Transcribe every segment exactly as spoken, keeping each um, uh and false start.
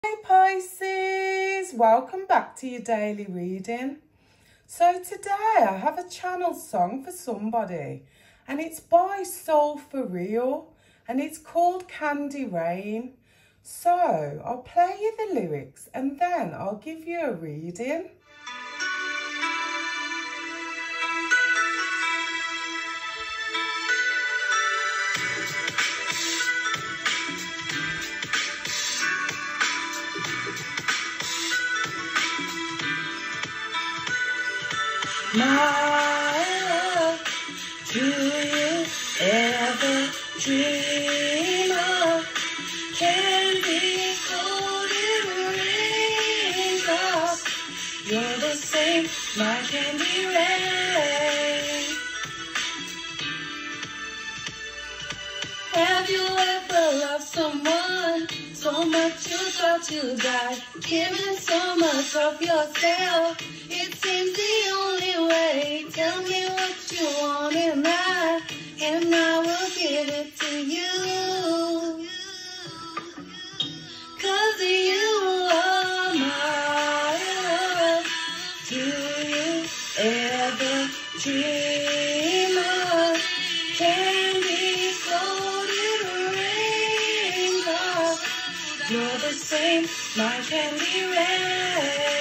Hey Pisces, welcome back to your daily reading. So today I have a channel song for somebody and it's by Soul for Real and it's called Candy Rain. So I'll play you the lyrics and then I'll give you a reading. My love, do you ever dream of candy coated raindrops? You're the same, my candy rain. Have you ever loved someone so much you thought you'd die, giving so much of yourself? It seems the only way. Tell me what you want and I, and I will give it to you. 'Cause you are my love. Do you ever dream of candy coated raindrops? You're the same, my candy rain.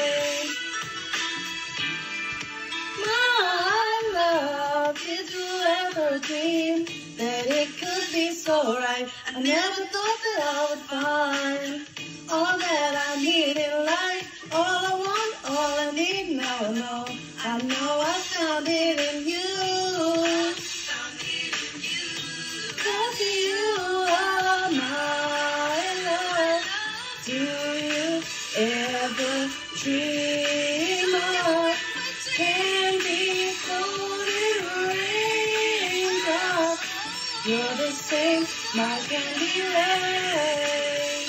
Did you ever dream that it could be so right? I never thought that I would find all that I need in life. All I want, all I need, now I know. I know I found it in you. 'Cause you are my love. Do you ever dream of candy coated raindrops? You're the same, my candy rain.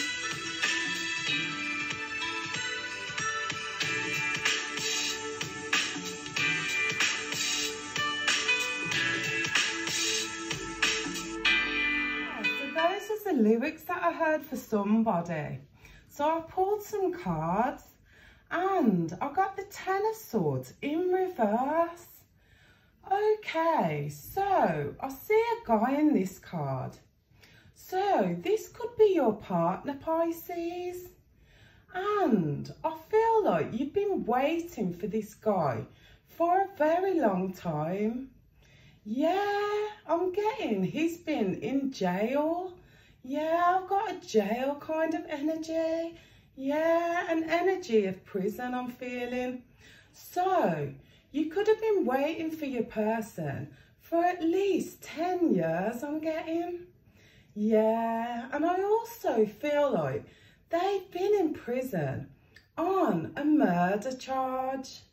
So those are the lyrics that I heard for somebody. So I pulled some cards and I got the Ten of Swords in reverse. Okay, so I see a guy in this card. So this could be your partner, Pisces. And I feel like you've been waiting for this guy for a very long time. Yeah, I'm getting he's been in jail. Yeah, I've got a jail kind of energy. Yeah, an energy of prison I'm feeling. So you could have been waiting for your person for at least ten years, I'm getting. Yeah, and I also feel like they've been in prison on a murder charge.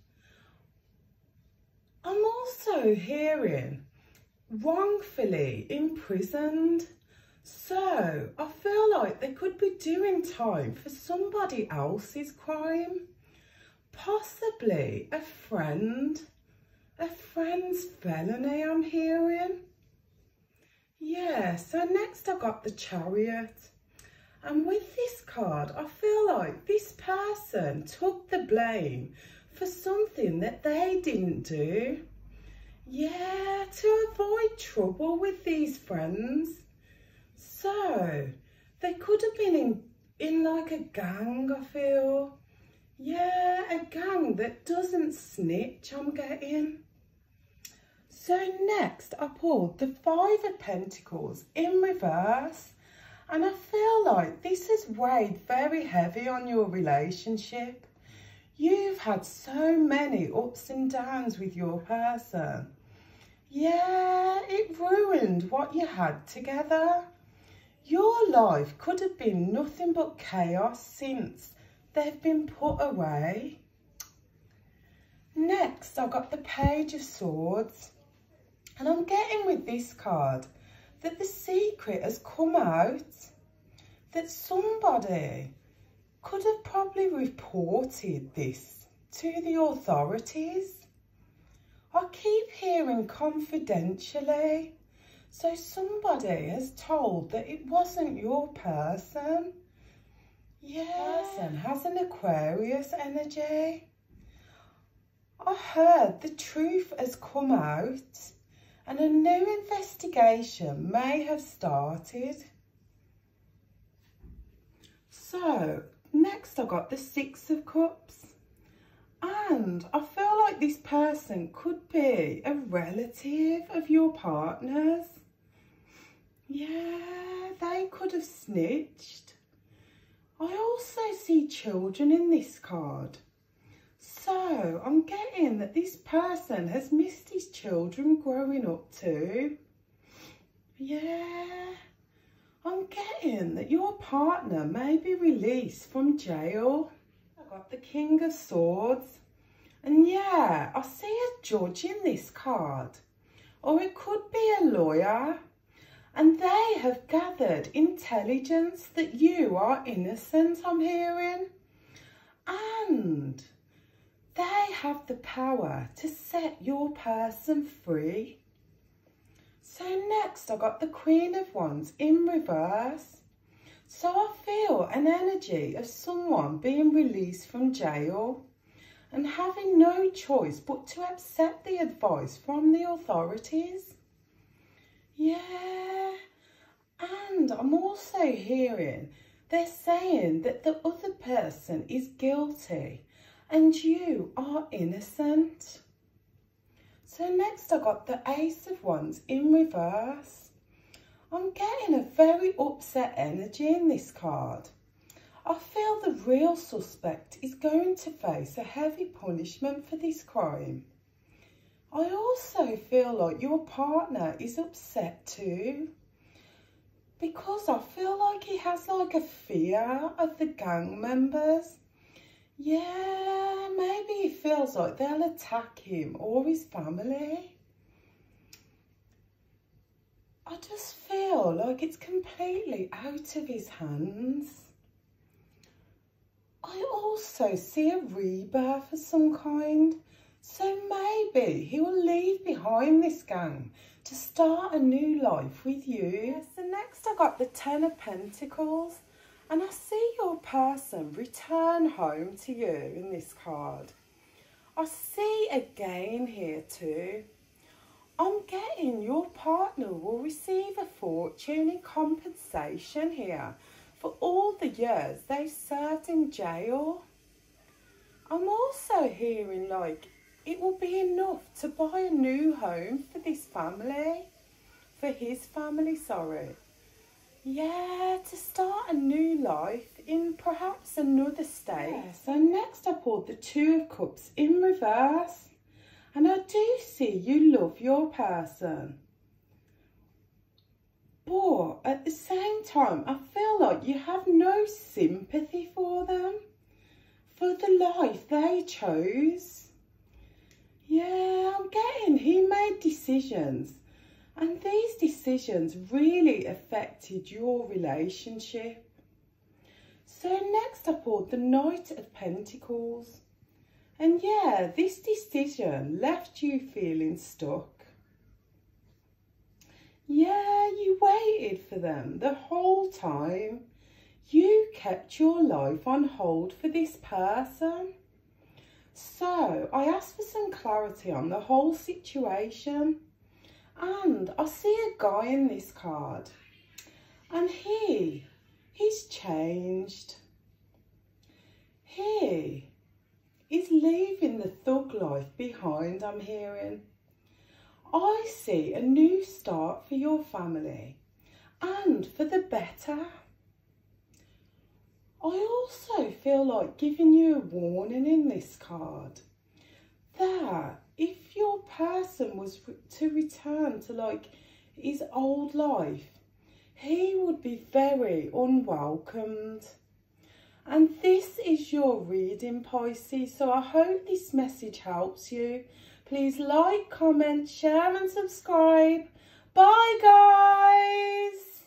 I'm also hearing wrongfully imprisoned. So I feel like they could be doing time for somebody else's crime. Possibly a friend, a friend's felony I'm hearing. Yeah, so next I got the Chariot. And with this card, I feel like this person took the blame for something that they didn't do. Yeah, to avoid trouble with these friends. So they could have been in, in like a gang, I feel. Yeah, a gang that doesn't snitch, I'm getting. So next I pulled the Five of Pentacles in reverse. And I feel like this has weighed very heavy on your relationship. You've had so many ups and downs with your person. Yeah, it ruined what you had together. Your life could have been nothing but chaos since they've been put away. Next, I got the Page of Swords. And I'm getting with this card that the secret has come out. That somebody could have probably reported this to the authorities. I keep hearing confidentially. So somebody has told that it wasn't your person. Yes, and has an Aquarius energy. I heard the truth has come out and a new investigation may have started. So, next I got the Six of Cups. And I feel like this person could be a relative of your partner's. Yeah, they could have snitched. I also see children in this card. So I'm getting that this person has missed his children growing up too. Yeah, I'm getting that your partner may be released from jail. I got the King of Swords. And yeah, I see a judge in this card. Or it could be a lawyer. And they have gathered intelligence that you are innocent, I'm hearing. And they have the power to set your person free. So next I got the Queen of Wands in reverse. So I feel an energy of someone being released from jail and having no choice but to accept the advice from the authorities. Yeah, and I'm also hearing they're saying that the other person is guilty and you are innocent. So next I got the Ace of Wands in reverse. I'm getting a very upset energy in this card. I feel the real suspect is going to face a heavy punishment for this crime. I also feel like your partner is upset too, because I feel like he has like a fear of the gang members. Yeah, maybe he feels like they'll attack him or his family. I just feel like it's completely out of his hands. I also see a rebirth of some kind. So maybe he will leave behind this gang to start a new life with you. Yes, so next I got the Ten of Pentacles. And I see your person return home to you in this card. I see again here too. I'm getting your partner will receive a fortune in compensation here for all the years they've served in jail. I'm also hearing like it will be enough to buy a new home for this family, for his family, sorry. Yeah, to start a new life in perhaps another state. Yeah, so next I pulled the Two of Cups in reverse. And I do see you love your person. But at the same time, I feel like you have no sympathy for them, for the life they chose. Yeah, I'm getting he made decisions. And these decisions really affected your relationship. So next I pulled the Knight of Pentacles. And yeah, this decision left you feeling stuck. Yeah, you waited for them the whole time. You kept your life on hold for this person. So I asked for some clarity on the whole situation. And I see a guy in this card. And he, he's changed. He is leaving the thug life behind, I'm hearing. I see a new start for your family and for the better. I also feel like giving you a warning in this card that if your person was to return to like his old life, he would be very unwelcomed. And this is your reading, Pisces, so I hope this message helps you. Please like, comment, share and subscribe. Bye, guys.